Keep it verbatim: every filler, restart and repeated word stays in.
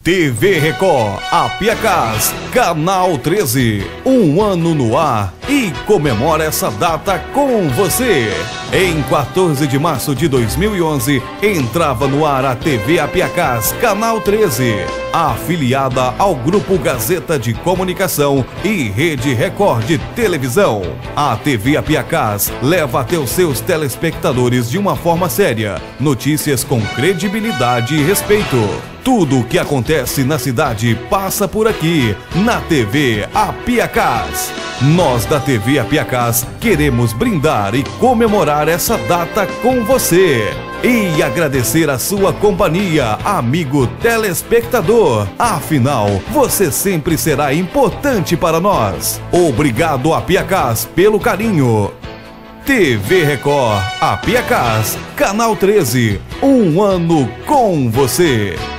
T V Record, Apiacás, Canal treze, um ano no ar e comemora essa data com você. Em quatorze de março de dois mil e onze, entrava no ar a T V Apiacás, Canal treze, afiliada ao Grupo Gazeta de Comunicação e Rede Record de Televisão. A T V Apiacás leva até os seus telespectadores de uma forma séria, notícias com credibilidade e respeito. Tudo o que acontece na cidade passa por aqui, na T V Apiacás. Nós da T V Apiacás queremos brindar e comemorar essa data com você. E agradecer a sua companhia, amigo telespectador. Afinal, você sempre será importante para nós. Obrigado, Apiacás, pelo carinho. T V Record, Apiacás, Canal treze, um ano com você.